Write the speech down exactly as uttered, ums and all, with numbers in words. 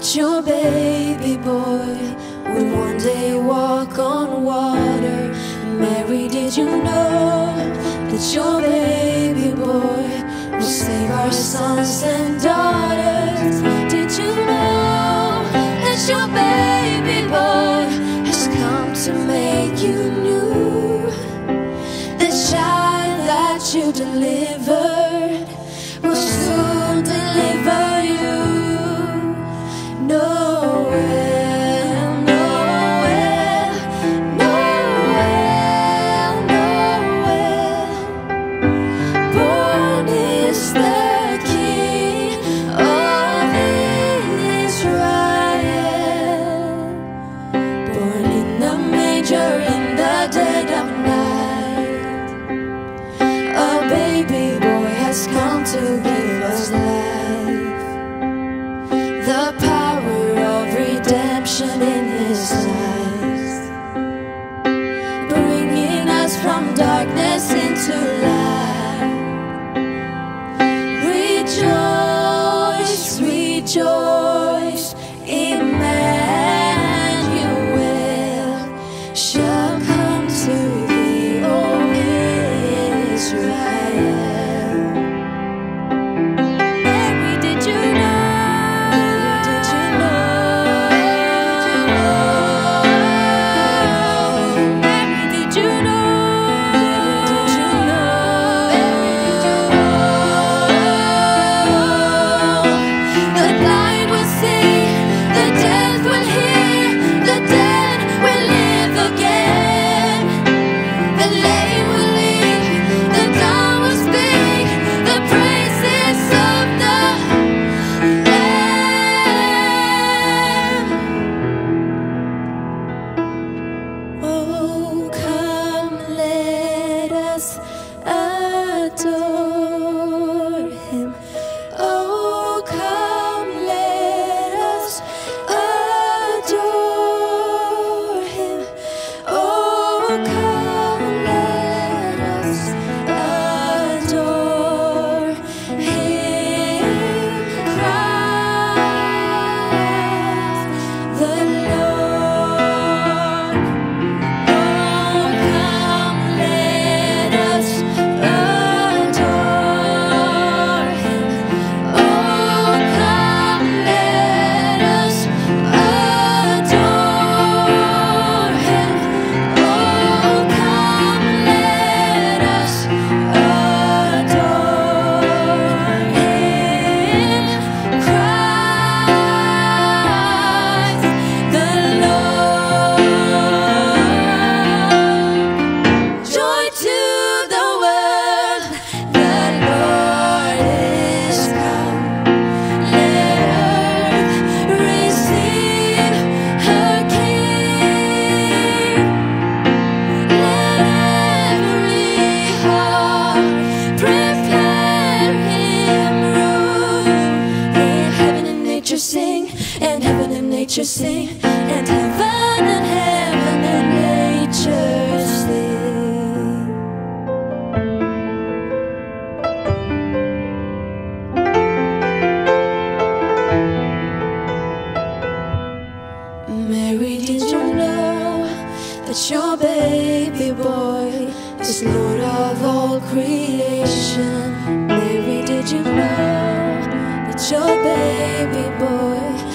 that your baby boy would one day walk on water? Mary, did you know that your baby boy will save our sons and daughters? Did you know that your baby boy has come to make you new? The child that you delivered will soon deliver you. Noel, Noel, Noel, Noel. Born is the King of Israel. Born in the manger in the dead of night. A baby boy has come to give us life. The power of redemption in His eyes, bringing us from darkness into light. Rejoice, rejoice, Emmanuel shall come to thee, O Israel. Mary, did you know? Did you know? Mary, did you know? Did you know? The blind will see, the deaf will hear, the dead will live again. The lame will leap, the dumb will speak, the praises of the Lamb. Oh, come, let us adore Him. Oh, come, let us adore Him. Oh, come, let us adore Him. Christ the Lord. Oh, come, let us adore Him. Oh, come, let us adore Him. Oh, come, let us adore Him. Christ the Lord. Joy to the world, the Lord is come. Let earth receive her King. Let every heart prepare Him room. And heaven and nature sing, and heaven and nature sing, and heaven and heaven and nature sing. Mary, did you know that your baby boy is Lord of all creation? Mary, did you know that your baby boy